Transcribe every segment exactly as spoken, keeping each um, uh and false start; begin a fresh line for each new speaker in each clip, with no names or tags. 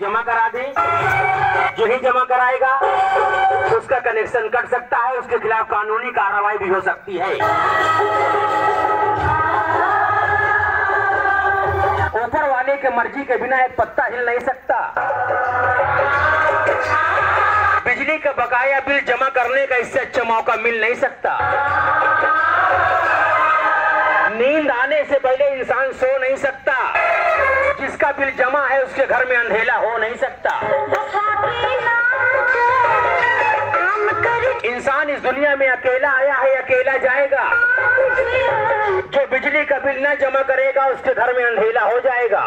जमा करा दें। जो ही जमा कराएगा उसका कनेक्शन कट सकता है, उसके खिलाफ कानूनी कार्रवाई भी हो सकती है। ऊपर वाले के मर्जी के बिना एक पत्ता हिल नहीं सकता। बिजली का बकाया बिल जमा करने का इससे अच्छा मौका मिल नहीं सकता। नींद आने से पहले इंसान सो नहीं सकता। जिसका बिल जमा है उसके घर में अंधेला हो नहीं सकता। इंसान इस दुनिया में अकेला आया है, अकेला जाएगा। जो बिजली का बिल न जमा करेगा उसके घर में अंधेला हो जाएगा।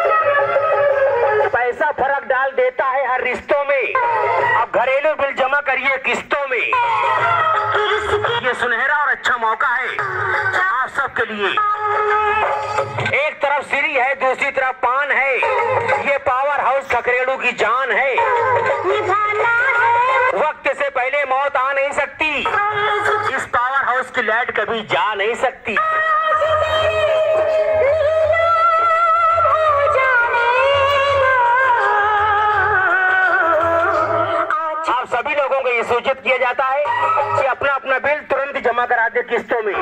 पैसा फर्क डाल देता है हर रिश्तों में। अब घरेलू बिल जमा करिए किस्तों में। ये सुनहरा और अच्छा मौका है आप सबके लिए। एक तरफ सीरी है, दूसरी तरफ पान है। ये पावर हाउस खकरेड़ू की जान है। वक्त से पहले मौत आ नहीं सकती। इस पावर हाउस की लाइट कभी जा नहीं सकती। आप सभी लोगों को ये सूचित किया जाता है कि अपना अपना बिल तुरंत जमा करा दे किस्तों में।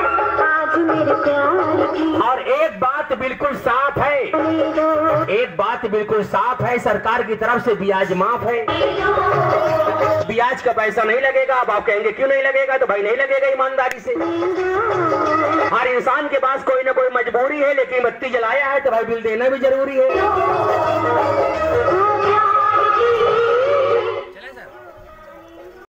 और एक बात बिल्कुल साफ है, एक बात बिल्कुल साफ है, सरकार की तरफ से ब्याज माफ है। ब्याज का पैसा नहीं लगेगा। अब आप कहेंगे क्यों नहीं लगेगा? तो भाई नहीं लगेगा ईमानदारी से। हर इंसान के पास कोई ना कोई मजबूरी है, लेकिन बत्ती जलाया है तो भाई बिल देना भी जरूरी है।